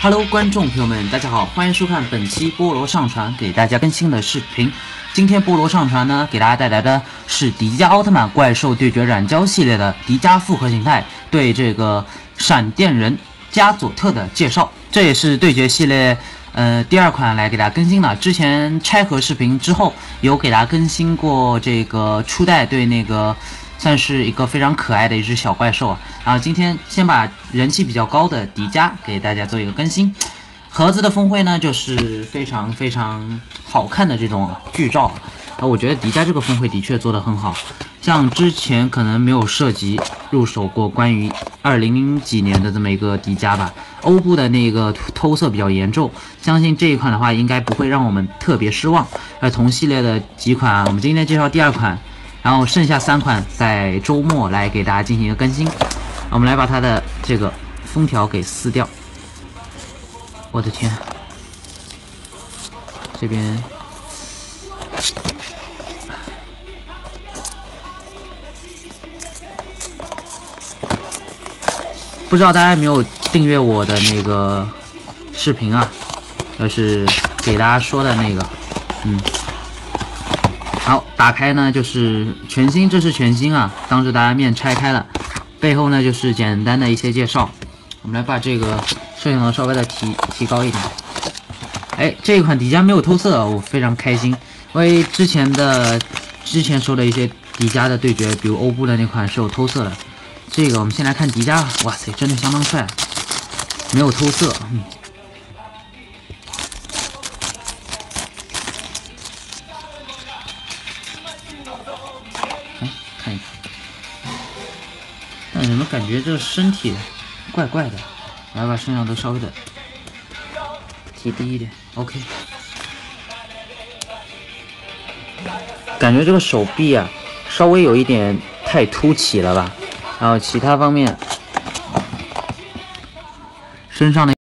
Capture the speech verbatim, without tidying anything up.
Hello， 观众朋友们，大家好，欢迎收看本期菠萝上传给大家更新的视频。今天菠萝上传呢，给大家带来的是迪迦奥特曼怪兽对决染胶系列的迪迦复合形态对这个闪电人加佐特的介绍。这也是对决系列呃第二款来给大家更新的。之前拆盒视频之后有给大家更新过这个初代对那个。 算是一个非常可爱的一只小怪兽啊！然后今天先把人气比较高的迪迦给大家做一个更新。盒子的峰会呢，就是非常非常好看的这种剧照啊！我觉得迪迦这个峰会的确做得很好，像之前可能没有涉及入手过关于二零零几年的这么一个迪迦吧。欧布的那个偷色比较严重，相信这一款的话应该不会让我们特别失望。而同系列的几款啊，我们今天介绍第二款。 然后剩下三款在周末来给大家进行一个更新，我们来把它的这个封条给撕掉。我的天，这边不知道大家有没有订阅我的那个视频啊？就是给大家说的那个，嗯。 好，打开呢就是全新，这是全新啊，当着大家面拆开了，背后呢就是简单的一些介绍。我们来把这个摄像头稍微的提提高一点。哎，这一款迪迦没有偷色，我非常开心，因为之前的之前说的一些迪迦的对决，比如欧布的那款是有偷色的。这个我们先来看迪迦，哇塞，真的相当帅，没有偷色，嗯。 看一看，但怎么感觉这个身体怪怪的？来把摄像头稍微的提低一点 ，OK。感觉这个手臂啊，稍微有一点太凸起了吧？然后其他方面，身上的。